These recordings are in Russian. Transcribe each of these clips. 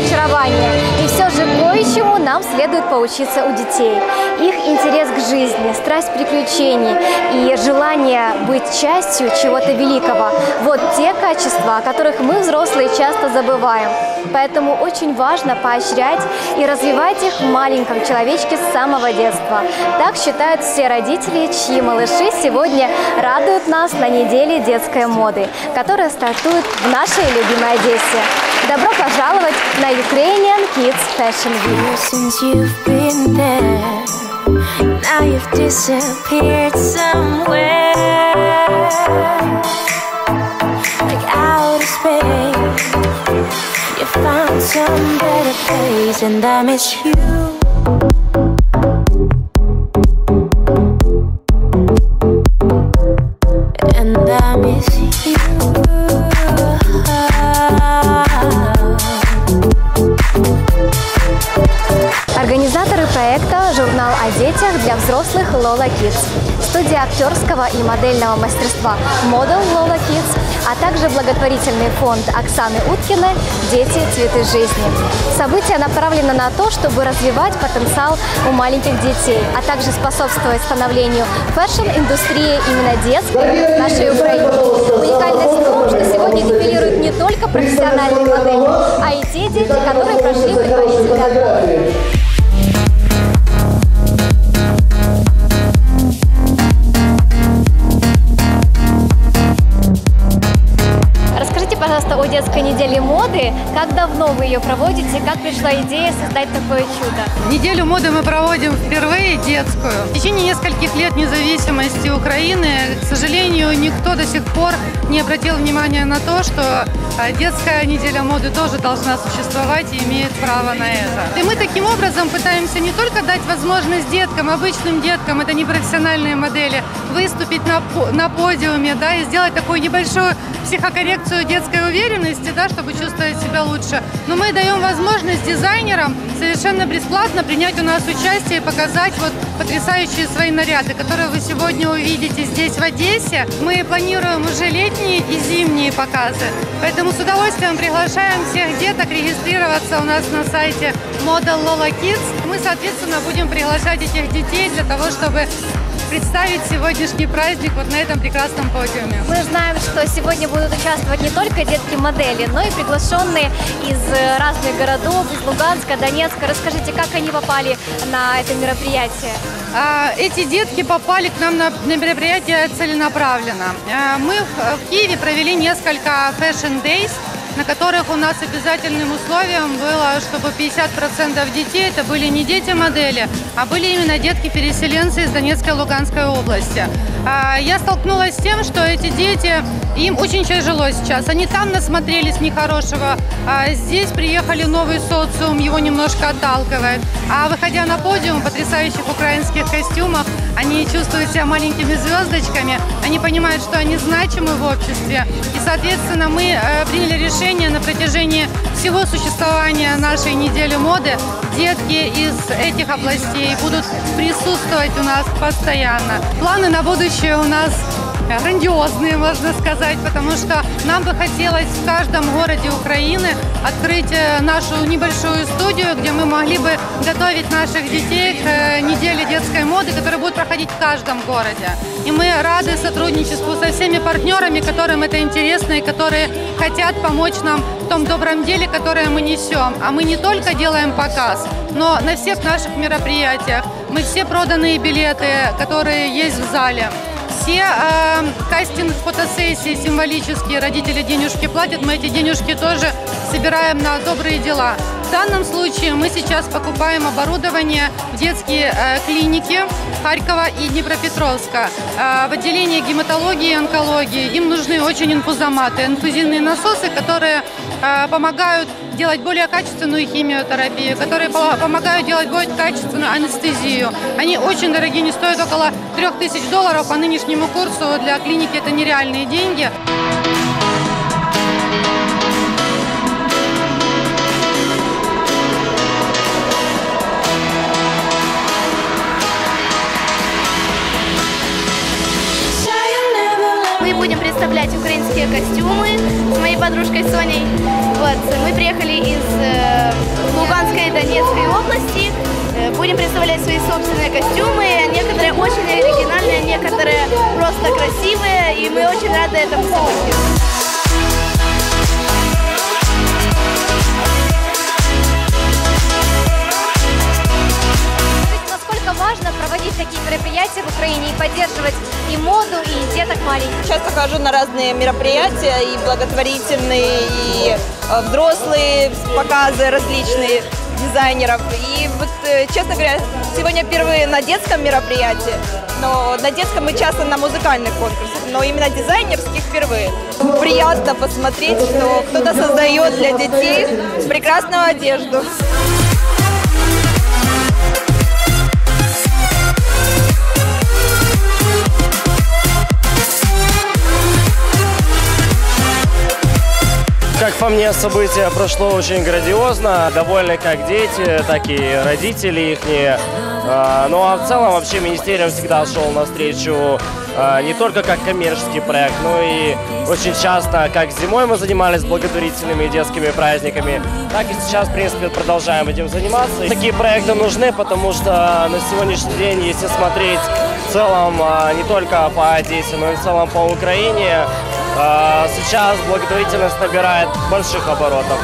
разочарования. И все же кое-чему нам следует поучиться у детей. Их интерес к жизни, страсть приключений и желание быть частью чего-то великого – вот те качества, о которых мы, взрослые, часто забываем. Поэтому очень важно поощрять и развивать их в маленьком человечке с самого детства. Так считают все родители, чьи малыши сегодня радуют нас на неделе детской моды, которая стартует в нашей любимой Одессе. Добро пожаловать на Ukrainian Kids Fashion Week! Since you've been there, now you've disappeared somewhere, like outer space. You found some better place, and I miss you. And I miss you. Организаторы проекта – журнал о детях для взрослых Lola Kids, студия актерского и модельного мастерства Model Lola Kids, а также благотворительный фонд Оксаны Уткиной «Дети. Цветы жизни». Событие направлено на то, чтобы развивать потенциал у маленьких детей, а также способствовать становлению фэшн-индустрии именно детской в нашей Украине. Уникальность в том, что сегодня дефилируют не только профессиональные модели, а и те дети, которые прошли предварительный отбор. Пожалуйста, о детской неделе моды. Как давно вы ее проводите? Как пришла идея создать такое чудо? Неделю моды мы проводим впервые детскую. В течение нескольких лет независимости Украины, к сожалению, никто до сих пор не обратил внимания на то, что детская неделя моды тоже должна существовать и имеет право на это. И мы таким образом пытаемся не только дать возможность деткам, обычным деткам, это не профессиональные модели, выступить на подиуме, да, и сделать такую небольшую психокоррекцию детской уверенности, да, чтобы чувствовать себя лучше. Но мы даем возможность дизайнерам совершенно бесплатно принять у нас участие и показать вот потрясающие свои наряды, которые вы сегодня увидите здесь, в Одессе. Мы планируем уже летние и зимние показы. Поэтому с удовольствием приглашаем всех деток регистрироваться у нас на сайте Model Lola Kids. Мы, соответственно, будем приглашать этих детей для того, чтобы представить сегодняшний праздник вот на этом прекрасном подиуме. Мы знаем, что сегодня будут участвовать не только детки-модели, но и приглашенные из разных городов, из Луганска, Донецка. Расскажите, как они попали на это мероприятие? Эти детки попали к нам на мероприятие целенаправленно. Мы в Киеве провели несколько Fashion Days, на которых у нас обязательным условием было, чтобы 50% детей это были не дети-модели, а были именно детки-переселенцы из Донецкой и Луганской области. Я столкнулась с тем, что эти дети, им очень тяжело сейчас. Они там насмотрелись нехорошего, а здесь приехали новый социум, его немножко отталкивает. А выходя на подиум в потрясающих украинских костюмах, они чувствуют себя маленькими звездочками, они понимают, что они значимы в обществе. И, соответственно, мы приняли решение на протяжении всего существования нашей недели моды. Детки из этих областей будут присутствовать у нас постоянно. Планы на будущее у нас грандиозные, можно сказать, потому что нам бы хотелось в каждом городе Украины открыть нашу небольшую студию, где мы могли бы готовить наших детей к неделе детской моды, которая будет проходить в каждом городе. И мы рады сотрудничеству со всеми партнерами, которым это интересно и которые хотят помочь нам в том добром деле, которое мы несем. А мы не только делаем показ, но на всех наших мероприятиях мы все проданные билеты, которые есть в зале, все кастинг-фотосессии символические, родители денежки платят, мы эти денежки тоже собираем на добрые дела. В данном случае мы сейчас покупаем оборудование в детские клиники Харькова и Днепропетровска. В отделении гематологии и онкологии им нужны очень инфузоматы, инфузийные насосы, которые помогают делать более качественную химиотерапию, которые помогают делать более качественную анестезию. Они очень дорогие, не стоят около $3000 по нынешнему курсу. Для клиники это нереальные деньги. Мы будем представлять представлять украинские костюмы с моей подружкой Соней. Вот, мы приехали из Луганской и Донецкой области. Будем представлять свои собственные костюмы. Некоторые очень оригинальные, некоторые просто красивые. И мы очень рады этому событию. Важно проводить такие мероприятия в Украине и поддерживать и моду, и деток маленьких. Часто хожу на разные мероприятия, и благотворительные, и взрослые показы различные дизайнеров. И вот, честно говоря, сегодня впервые на детском мероприятии, но на детском мы часто на музыкальных конкурсах, но именно дизайнерских впервые. Приятно посмотреть, что кто-то создает для детей прекрасную одежду. Как по мне, событие прошло очень грандиозно. Довольны как дети, так и родители их. Ну а в целом вообще министерство всегда шел навстречу не только как коммерческий проект, но и очень часто, как зимой мы занимались благотворительными детскими праздниками, так и сейчас, в принципе, продолжаем этим заниматься. Такие проекты нужны, потому что на сегодняшний день, если смотреть в целом не только по Одессе, но и в целом по Украине, сейчас благотворительность набирает больших оборотов.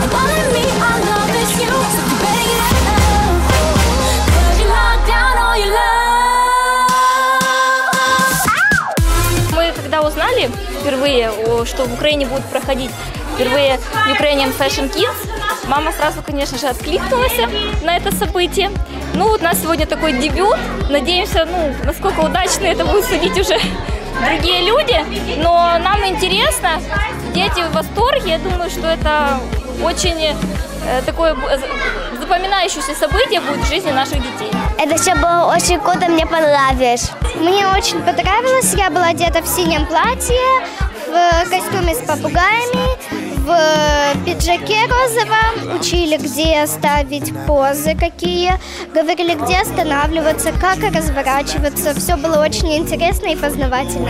Мы когда узнали впервые, что в Украине будет проходить впервые Ukrainian Fashion Kids, мама сразу, конечно же, откликнулась на это событие. Ну, вот у нас сегодня такой дебют. Надеемся, насколько удачно это будет судить уже другие люди. Но нам интересно, дети в восторге. Я думаю, что это очень такое запоминающееся событие будет в жизни наших детей. Это все было очень круто, мне понравилось. Мне очень понравилось, я была одета в синем платье, в костюме с попугаями, в пиджаке розовом. Учили, где ставить позы какие, говорили, где останавливаться, как разворачиваться. Все было очень интересно и познавательно.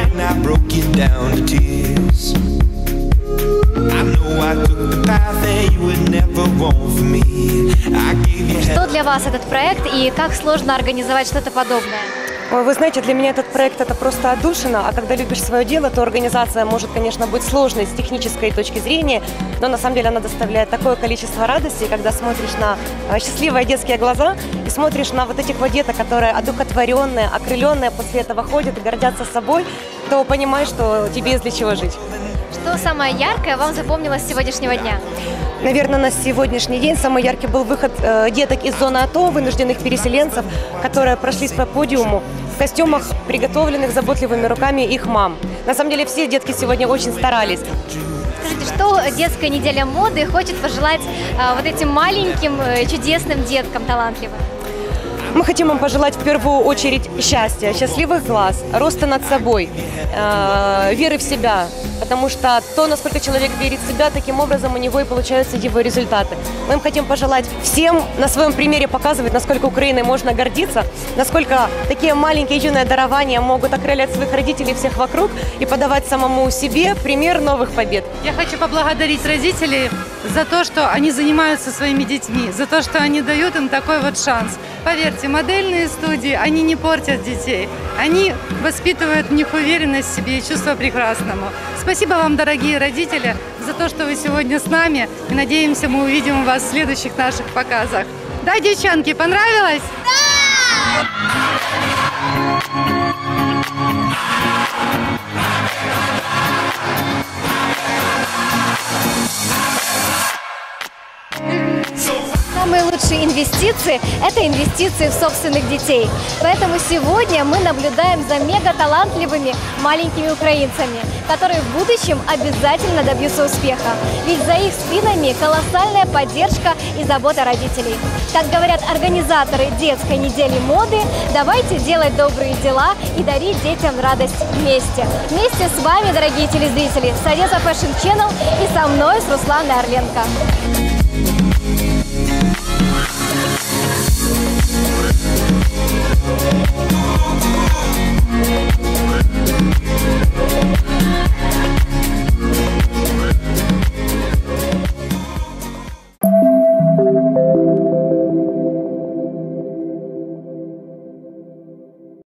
Что для вас этот проект и как сложно организовать что-то подобное? Ой, вы знаете, для меня этот проект это просто отдушина, а когда любишь свое дело, то организация может, конечно, быть сложной с технической точки зрения, но на самом деле она доставляет такое количество радости, когда смотришь на счастливые детские глаза и смотришь на вот этих вот деток, которые одухотворенные, окрыленные после этого ходят и гордятся собой, то понимаешь, что тебе есть для чего жить. Что самое яркое вам запомнилось с сегодняшнего дня? Наверное, на сегодняшний день самый яркий был выход деток из зоны АТО, вынужденных переселенцев, которые прошлись по подиуму в костюмах, приготовленных заботливыми руками их мам. На самом деле все детки сегодня очень старались. Скажите, что детская неделя моды хочет пожелать вот этим маленьким чудесным деткам талантливым? Мы хотим им пожелать в первую очередь счастья, счастливых глаз, роста над собой, веры в себя, потому что то, насколько человек верит в себя, таким образом у него и получаются его результаты. Мы им хотим пожелать всем на своем примере показывать, насколько Украиной можно гордиться, насколько такие маленькие юные дарования могут окрылять своих родителей всех вокруг и подавать самому себе пример новых побед. Я хочу поблагодарить родителей за то, что они занимаются своими детьми, за то, что они дают им такой вот шанс. Поверьте, модельные студии, они не портят детей. Они воспитывают в них уверенность в себе и чувство прекрасному. Спасибо вам, дорогие родители, за то, что вы сегодня с нами. И надеемся, мы увидим вас в следующих наших показах. Да, девчонки, понравилось? Да! Самые лучшие инвестиции – это инвестиции в собственных детей. Поэтому сегодня мы наблюдаем за мега-талантливыми маленькими украинцами, которые в будущем обязательно добьются успеха. Ведь за их спинами колоссальная поддержка и забота родителей. Как говорят организаторы детской недели моды, давайте делать добрые дела и дарить детям радость вместе. Вместе с вами, дорогие телезрители, с Одесса Fashion Channel и со мной, с Русланой Орленко.